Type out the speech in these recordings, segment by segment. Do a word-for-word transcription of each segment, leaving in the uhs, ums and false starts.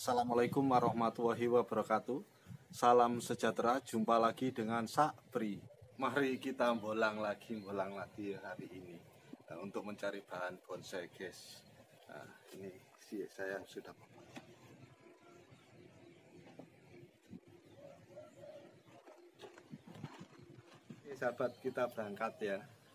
Assalamualaikum warahmatullahi wabarakatuh. Salam sejahtera, jumpa lagi dengan Sakbri. Mari kita bolang lagi, bolang lagi hari ini nah, untuk mencari bahan bonsai, guys. Nah, ini sih saya sudah Ini sahabat, kita berangkat ya.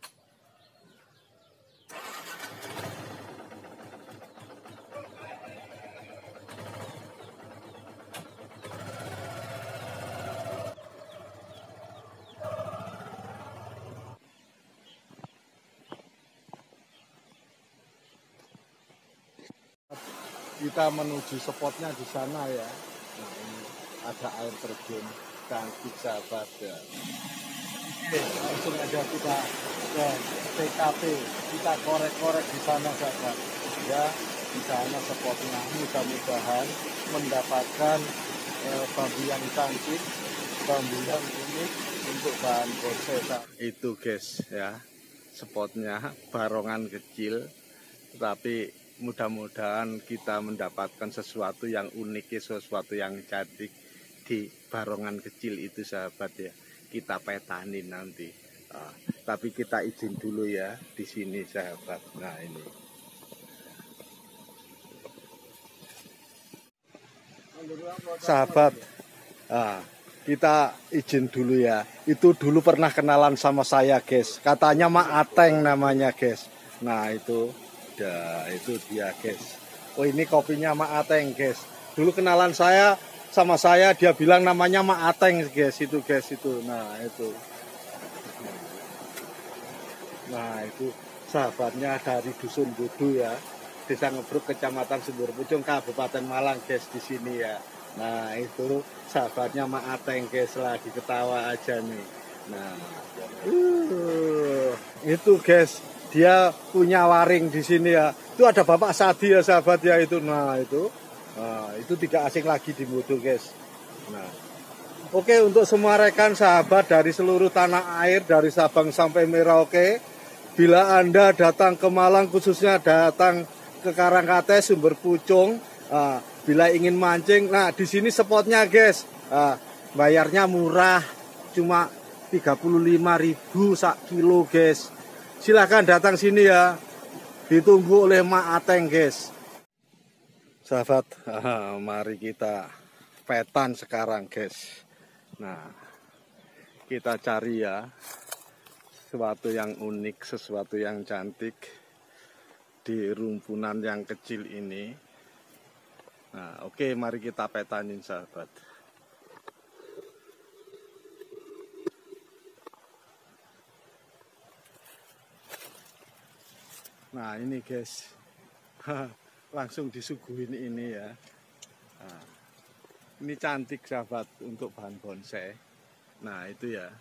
Kita menuju spotnya di sana ya. Nah, ini ada air terjun cantik sahabat ya. Oke, langsung aja kita ke T K P, kita korek-korek di sana sahabat ya. Di sana spotnya, mudah-mudahan mendapatkan eh, bambu yang cantik, bambu yang unik untuk bahan bonsai. Itu guys ya, spotnya barongan kecil, tapi mudah-mudahan kita mendapatkan sesuatu yang unik, sesuatu yang cantik di barongan kecil itu sahabat ya. Kita petanin nanti. Nah, tapi kita izin dulu ya di sini sahabat. Nah ini. Sahabat, nah, kita izin dulu ya. Itu dulu pernah kenalan sama saya guys. Katanya Mak Ateng namanya guys. Nah itu. Ya, itu dia guys. Oh ini kopinya Mak Ateng guys. Dulu kenalan saya sama saya, dia bilang namanya Mak Ateng guys. Itu guys itu. Nah itu. Nah itu sahabatnya dari Dusun Bodo ya, Desa Ngebruk, Kecamatan Sumber Pucung, Kabupaten Malang guys di sini ya. Nah itu sahabatnya Mak Ateng guys, lagi ketawa aja nih. Nah uh, itu guys. Dia punya waring di sini ya. Itu ada Bapak Sadi ya sahabat ya itu. Nah itu, nah, itu tidak asing lagi di Bodo guys. Nah, oke untuk semua rekan sahabat dari seluruh tanah air, dari Sabang sampai Merauke, bila Anda datang ke Malang, khususnya datang ke Karangkate, Sumber Pucung, nah, bila ingin mancing, nah di sini spotnya guys. Nah, bayarnya murah, cuma tiga puluh lima ribu sak kilo guys. Silahkan datang sini ya, ditunggu oleh Mak Ateng guys. Sahabat, ah, mari kita petan sekarang guys. Nah, kita cari ya sesuatu yang unik, sesuatu yang cantik di rumpunan yang kecil ini. Nah, oke, mari kita petanin sahabat. Nah ini guys, langsung disuguhin ini ya. Nah, ini cantik sahabat untuk bahan bonsai. Nah itu ya.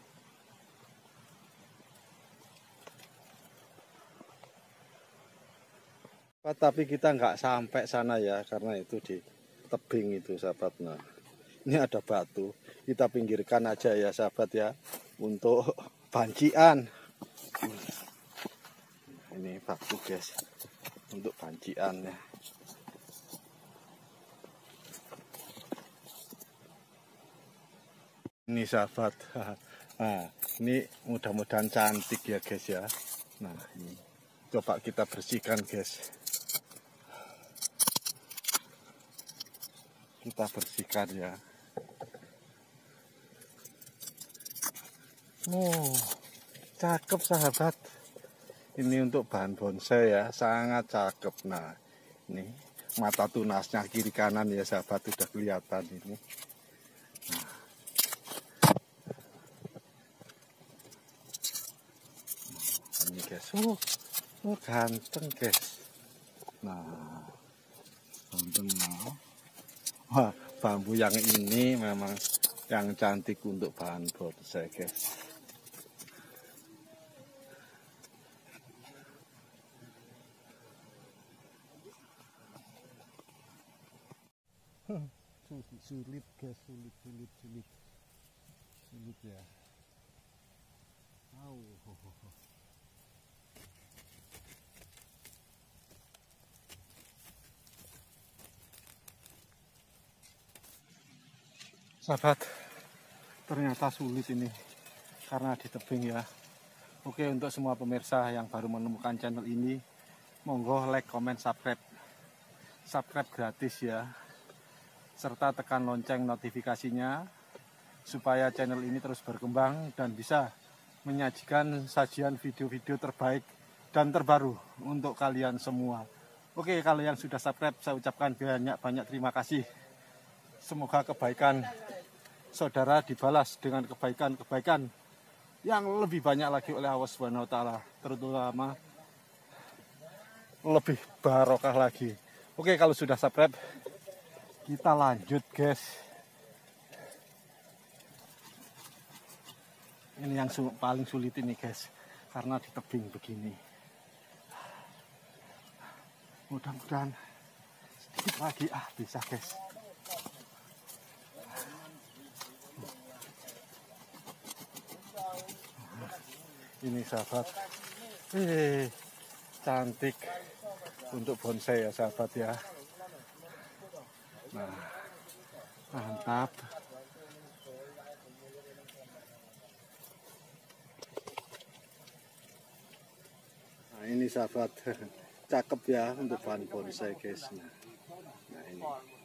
Tapi kita nggak sampai sana ya, karena itu di tebing itu sahabat. Nah ini ada batu, kita pinggirkan aja ya sahabat ya, untuk bancian. Ini batu guys untuk banciannya. Ini sahabat, nah ini mudah-mudahan cantik ya guys ya. Nah ini coba kita bersihkan guys, kita bersihkan ya. Oh cakep sahabat. Ini untuk bahan bonsai ya, sangat cakep. Nah, ini mata tunasnya kiri kanan ya sahabat, sudah kelihatan ini. Nah. Ini guys, oh, oh ganteng guys. Nah, ganteng nah. Wah, bambu yang ini memang yang cantik untuk bahan bonsai guys. Sulit guys, sulit, sulit, sulit, sulit ya. Au, ho, ho, ho. Sahabat, ternyata sulit ini karena di tebing ya. Oke, untuk semua pemirsa yang baru menemukan channel ini, monggo like, comment, subscribe. Subscribe gratis ya. Serta tekan lonceng notifikasinya supaya channel ini terus berkembang dan bisa menyajikan sajian video-video terbaik dan terbaru untuk kalian semua. Oke, kalau yang sudah subscribe saya ucapkan banyak-banyak terima kasih. Semoga kebaikan saudara dibalas dengan kebaikan-kebaikan yang lebih banyak lagi oleh Allah Subhanahu wa taala, terutama lebih barokah lagi. Oke, kalau sudah subscribe kita lanjut, guys. Ini yang su paling sulit ini, guys, karena di tebing begini. Mudah-mudahan sedikit lagi ah bisa, guys. Ini sahabat, eh cantik untuk bonsai ya sahabat ya. Nah, mantap. Nah ini sahabat, cakep ya untuk bahan bonsai, guys. Nah ini.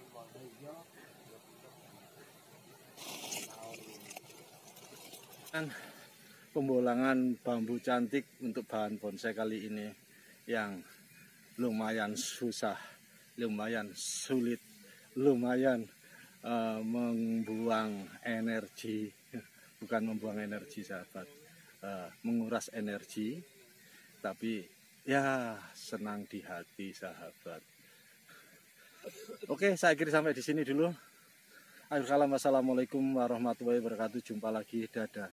Dan pembolangan bambu cantik untuk bahan bonsai kali ini yang lumayan susah, lumayan sulit, lumayan uh, membuang energi, bukan membuang energi sahabat, uh, menguras energi, tapi ya senang di hati sahabat. Oke, saya akhiri sampai di sini dulu. Akhir kalam, wassalamualaikum warahmatullahi wabarakatuh. Jumpa lagi, dadah.